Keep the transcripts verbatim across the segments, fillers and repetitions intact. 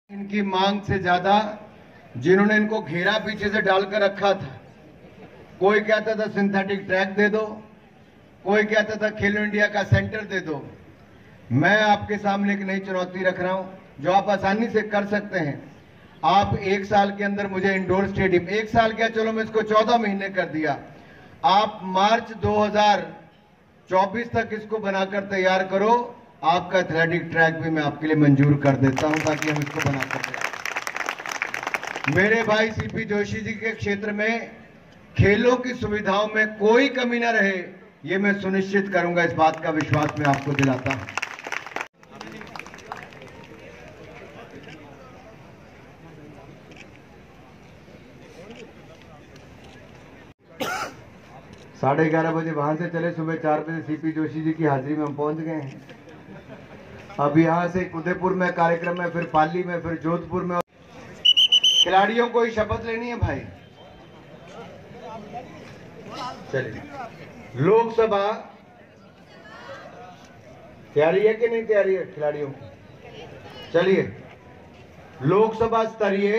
इनकी मांग से ज्यादा जिन्होंने इनको घेरा पीछे से डालकर रखा था। कोई कहता था सिंथेटिक ट्रैक दे दो, कोई कहता था खेलो इंडिया का सेंटर दे दो। मैं आपके सामने एक नई चुनौती रख रहा हूं जो आप आसानी से कर सकते हैं। आप एक साल के अंदर मुझे इंडोर स्टेडियम, एक साल क्या चलो मैं इसको चौदह महीने कर दिया, आप मार्च दो हज़ार चौबीस तक इसको बनाकर तैयार करो। आपका एथलेटिक ट्रैक भी मैं आपके लिए मंजूर कर देता हूं ताकि हम इसको बनाकर तैयार। मेरे भाई सीपी जोशी जी के क्षेत्र में खेलों की सुविधाओं में कोई कमी न रहे, ये मैं सुनिश्चित करूंगा। इस बात का विश्वास मैं आपको दिलाता हूं। साढ़े ग्यारह बजे वहां से चले, सुबह चार बजे सीपी जोशी जी की हाजिरी में हम पहुंच गए हैं। अब यहां से उदयपुर में कार्यक्रम है, फिर पाली में, फिर जोधपुर में। खिलाड़ियों को ही शपथ लेनी है भाई। चलिए, लोकसभा तैयारी है कि नहीं तैयारी है खिलाड़ियों की? चलिए, लोकसभा स्तरीय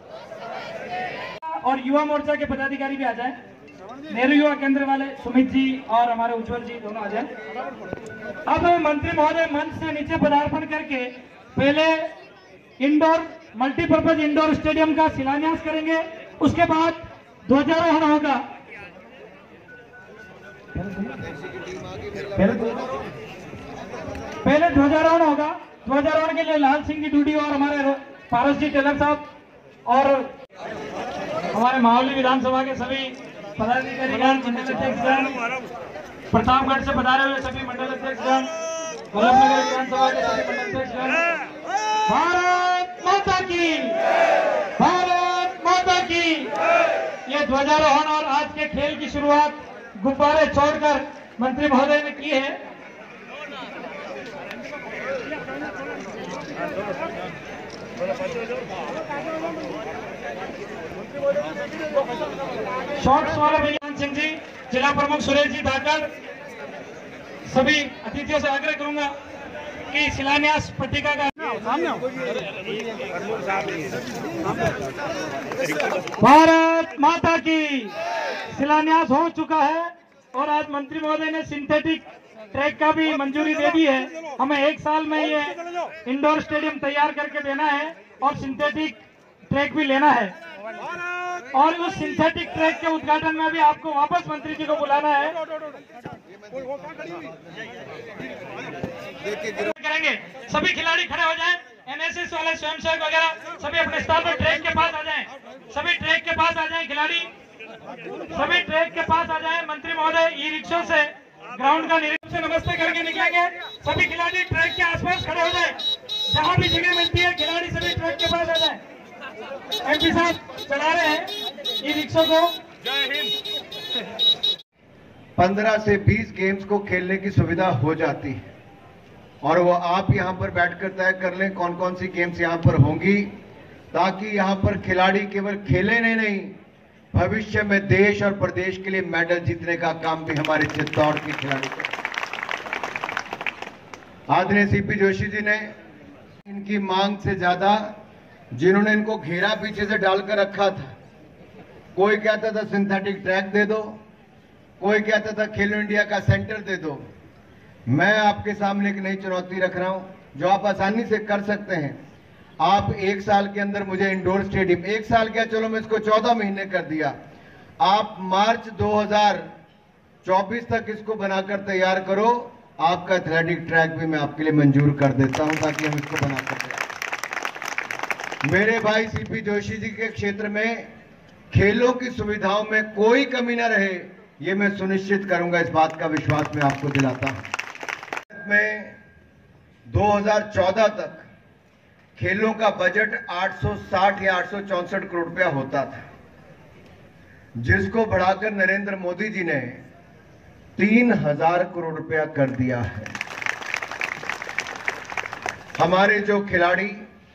और युवा मोर्चा के पदाधिकारी भी आ जाए। नेहरू युवा केंद्र वाले सुमित जी और हमारे उज्जवल जी दोनों आ जाए। अब मंत्री महोदय मंच से नीचे पदार्पण करके पहले इंडोर मल्टीपर्पज इंडोर स्टेडियम का शिलान्यास करेंगे। उसके बाद ध्वजारोहण होगा। पहले ध्वजारोहण होगा। ध्वजारोहण के लिए लाल सिंह जी डूडी और हमारे पारस जी टेलर साहब और हमारे माहौली विधानसभा के सभी पदाधिकारीगण, मंडल अध्यक्षगण, प्रतापगढ़ से पधारे हुए सभी मंडल अध्यक्षगण, वल्लभनगर विधानसभा के सभी मंडल अध्यक्षगण, भारत माता की, भारत माता की। ये ध्वजारोहण और आज के खेल की शुरुआत गुब्बारे छोड़कर मंत्री महोदय ने की है। शॉर्ट्स वाले भैया सिंह जी, जिला प्रमुख सुरेश जी धाकड़, सभी अतिथियों से आग्रह करूंगा कि शिलान्यास पट्टिका का भारत माता की शिलान्यास हो चुका है और आज मंत्री महोदय ने सिंथेटिक ट्रैक का भी मंजूरी दे दी है। हमें एक साल में ये इंडोर स्टेडियम तैयार करके देना है और सिंथेटिक ट्रैक भी लेना है और उस सिंथेटिक ट्रैक के उद्घाटन में भी आपको वापस मंत्री जी को बुलाना है। करेंगे सभी खिलाड़ी खड़े हो जाएं, एनएसएस वाले स्वयंसेवक वगैरह सभी अपने स्थान पर ट्रैक के पास आ जाएं। सभी ट्रैक के पास आ जाएं, खिलाड़ी सभी ट्रैक के पास आ जाएं। मंत्री महोदय ई रिक्शा से ग्राउंड का निरीक्षण से नमस्ते करके निकलेंगे। सभी खिलाड़ी ट्रैक के आसपास खड़े हो जाएं। जहां भी जगह मिलती है खिलाड़ी सभी ट्रैक के पास आ जाएं। एमपी साहब चला रहे हैं ई रिक्शा को। जय हिंद। पंद्रह से बीस गेम्स को खेलने की सुविधा हो जाती है और वो आप यहां पर बैठकर तय कर लें कौन कौन सी गेम्स यहां पर होंगी, ताकि यहां पर खिलाड़ी केवल खेले नहीं नहीं भविष्य में देश और प्रदेश के लिए मेडल जीतने का काम भी हमारे चित्तौड़ के खिलाड़ी करें। आदरणीय सीपी जोशी जी ने इनकी मांग से ज्यादा जिन्होंने इनको घेरा पीछे से डालकर रखा था। कोई कहता था सिंथेटिक ट्रैक दे दो, कोई कहता था खेलो इंडिया का सेंटर दे दो। मैं आपके सामने एक नई चुनौती रख रहा हूं जो आप आसानी से कर सकते हैं। आप एक साल के अंदर मुझे इंडोर स्टेडियम, एक साल क्या चलो मैं इसको चौदह महीने कर दिया, आप मार्च दो हज़ार चौबीस तक इसको बनाकर तैयार करो। आपका एथलेटिक ट्रैक भी मैं आपके लिए मंजूर कर देता हूं ताकि हम इसको बनाकर तैयार। मेरे भाई सीपी जोशी जी के क्षेत्र में खेलों की सुविधाओं में कोई कमी न रहे, ये मैं सुनिश्चित करूंगा। इस बात का विश्वास मैं आपको दिलाता हूं। में दो हज़ार चौदह तक खेलों का बजट आठ सौ साठ या आठ सौ चौसठ करोड़ रुपया होता था, जिसको बढ़ाकर नरेंद्र मोदी जी ने तीन हजार करोड़ रुपया कर दिया है। हमारे जो खिलाड़ी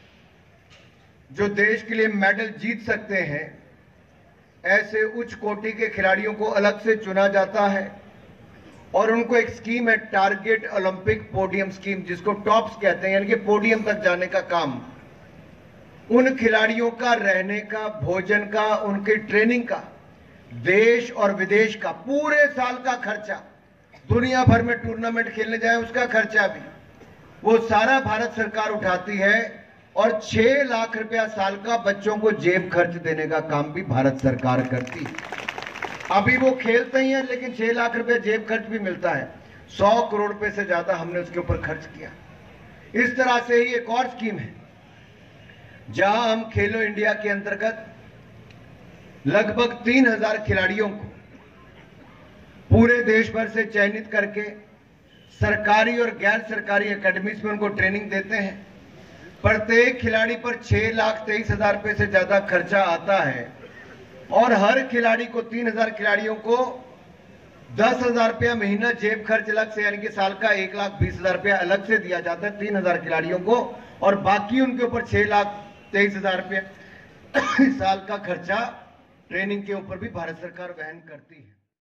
जो देश के लिए मेडल जीत सकते हैं, ऐसे उच्च कोटि के खिलाड़ियों को अलग से चुना जाता है और उनको एक स्कीम है, टारगेट ओलंपिक पोडियम स्कीम, जिसको टॉप्स कहते हैं, यानी कि पोडियम तक जाने का काम उन खिलाड़ियों का रहने का, भोजन का, उनकी ट्रेनिंग का, देश और विदेश का पूरे साल का खर्चा, दुनिया भर में टूर्नामेंट खेलने जाए उसका खर्चा भी वो सारा भारत सरकार उठाती है। और छह लाख रुपया साल का बच्चों को जेब खर्च देने का काम भी भारत सरकार करती है। अभी वो खेलते ही हैं, लेकिन छह लाख रुपया जेब खर्च भी मिलता है। सौ करोड़ रुपए से ज्यादा हमने उसके ऊपर खर्च किया। इस तरह से ही एक और स्कीम है जहां हम खेलो इंडिया के अंतर्गत लगभग तीन हजार खिलाड़ियों को पूरे देश भर से चयनित करके सरकारी और गैर सरकारी एकेडमीज में उनको ट्रेनिंग देते हैं। प्रत्येक खिलाड़ी पर छह लाख तेईस हजार रुपए से ज्यादा खर्चा आता है और हर खिलाड़ी को तीन हजार खिलाड़ियों को दस हजार रुपया महीना जेब खर्च अलग से, यानी कि साल का एक लाख बीस हजार रुपया अलग से दिया जाता है तीन हजार खिलाड़ियों को, और बाकी उनके ऊपर छह लाख तेईस हजार रुपया साल का खर्चा ट्रेनिंग के ऊपर भी भारत सरकार वहन करती है।